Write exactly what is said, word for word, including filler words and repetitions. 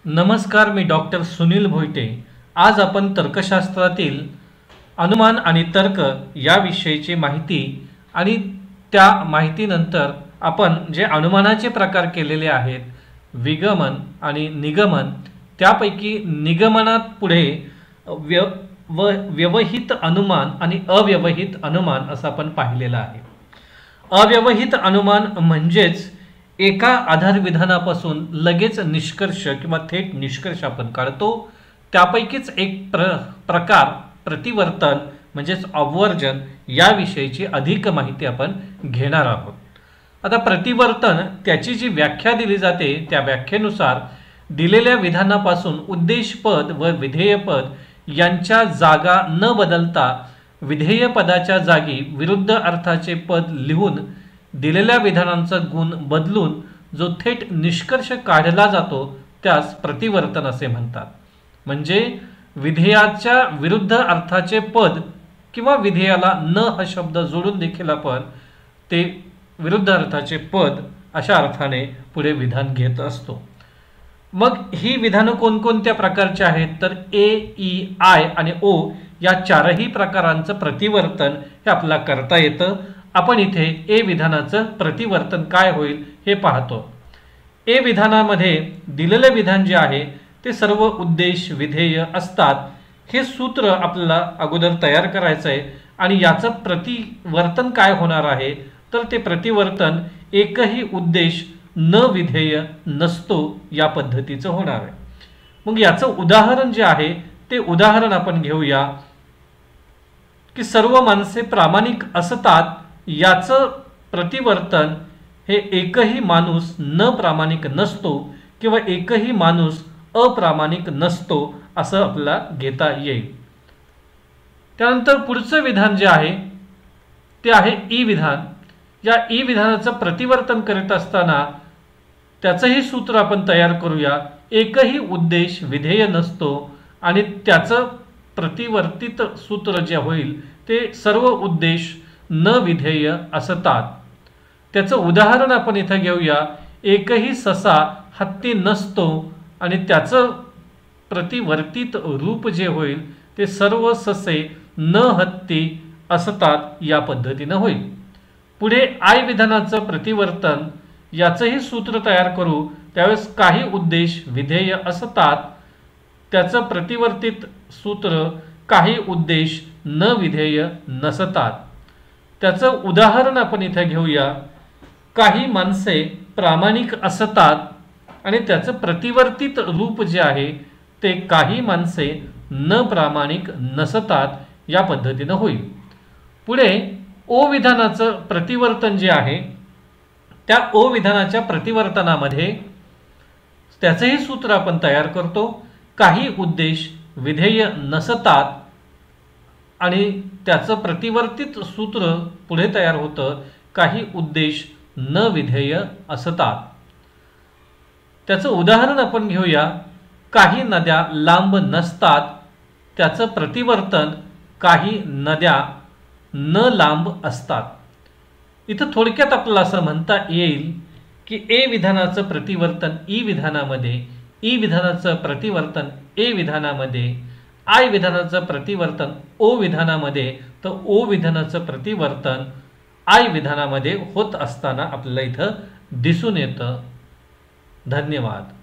नमस्कार, मी डॉक्टर सुनील भोईटे। आज आपण तर्कशास्त्रातील अनुमान आणि तर्क याविषयीची माहिती आणि त्या माहितीनंतर आपण जे अनुमानाचे प्रकार केलेले आहेत, विगमन आणि निगमन, त्यापैकी निगमनात पुढे व्य व व्यवहित अनुमान आणि अव्यवहित अनुमान असं आपण पाहिलेलं आहे। अव्यवहित अनुमान म्हणजेच एका आधार विधानापासून लगेच निष्कर्ष किंवा थेट निष्कर्ष आपण काढतो, त्यापैकीच एक प्र प्रकार प्रतिवर्तन म्हणजेच ऑब्वर्जन याविषयीची अधिक माहिती आपण घेणार आहोत। आता प्रतिवर्तन त्याची जी व्याख्या दिली जाते त्या व्याख्येनुसार दिलेल्या विधानापासून उद्देशपद व विधेयपद यांच्या जागा न बदलता विधेय पदाच्या जागी विरुद्ध अर्थाचे पद लिहून दिलेल्या विधानांचा गुण बदलून जो थेट निष्कर्ष काढला जातो त्यास प्रतिवर्तन असे म्हणतात। म्हणजे विधेयाच्या विरुद्ध अर्थाचे पद किंवा विधेयाला न हा शब्द जोडून देखील आपण ते विरुद्ध अर्थाचे पद अशा अर्थाने पुढे विधान घेत असतो। मग ही विधानं कोणकोणत्या प्रकारची आहेत तर ए, ई, आय आणि ओ या चारही प्रकारांचं प्रतिवर्तन हे आपल्याला करता येतं। आपण इथे ए विधानाचं प्रतिवर्तन काय होईल हे पाहतो। ए विधानामध्ये दिलेले विधान जे आहे ते सर्व उद्देश विधेय असतात। हे सूत्र आपल्याला अगोदर तयार करायचं आहे आणि याचं प्रतिवर्तन काय होणार आहे तर ते प्रतिवर्तन एकही उद्देश न विधेय नसतो या पद्धतीचं होणार आहे। मग याचं उदाहरण जे आहे ते उदाहरण आपण घेऊया की सर्व माणसे प्रामाणिक असतात याचं प्रतिवर्तन हे एकही माणूस न प्रामाणिक नसतो किंवा एकही माणूस अप्रामाणिक नसतो असं आपल्याला घेता येईल। त्यानंतर पुढचं विधान जे आहे ते आहे ई विधान। या ई विधानाचं प्रतिवर्तन करीत असताना त्याचंही सूत्र आपण तयार करूया। एकही उद्देश विधेय नसतो आणि त्याचं प्रतिवर्तित सूत्र जे होईल ते सर्व उद्देश न विधेय असतात। त्याचं उदाहरण आपण इथे घेऊया। एकही ससा हत्ती नसतो आणि त्याचं प्रतिवर्तित रूप जे होईल ते सर्व ससे न हत्ती असतात या पद्धतीनं होईल। पुढे आय विधानाचं प्रतिवर्तन याचंही सूत्र तयार करू। त्यावेळेस काही उद्देश विधेय असतात, त्याचं प्रतिवर्तित सूत्र काही उद्देश न विधेय नसतात। त्याचं उदाहरण आपण इथे घेऊया। काही माणसे प्रामाणिक असतात आणि त्याचं प्रतिवर्तित रूप जे आहे ते काही माणसे न प्रामाणिक नसतात या पद्धतीनं होईल। पुढे ओ विधानाचं प्रतिवर्तन जे आहे त्या ओ विधानाच्या प्रतिवर्तनामध्ये त्याचंही सूत्र आपण तयार करतो। काही उद्देश विधेय नसतात आणि त्याचं प्रतिवर्तित सूत्र पुढे तयार होतं काही उद्देश न विधेय असतात। त्याचं उदाहरण आपण घेऊया। काही नद्या लांब नसतात, त्याचं प्रतिवर्तन काही नद्या न लांब असतात। इथं थोडक्यात आपल्याला असं म्हणता येईल की ए विधानाचं प्रतिवर्तन ई विधानामध्ये, ई विधानाचं प्रतिवर्तन ए विधानामध्ये, आय विधानाचं प्रतिवर्तन ओ विधानामध्ये, तर ओ विधानाचं प्रतिवर्तन आय विधानामध्ये होत असताना आपल्याला इथं दिसून येतं। धन्यवाद।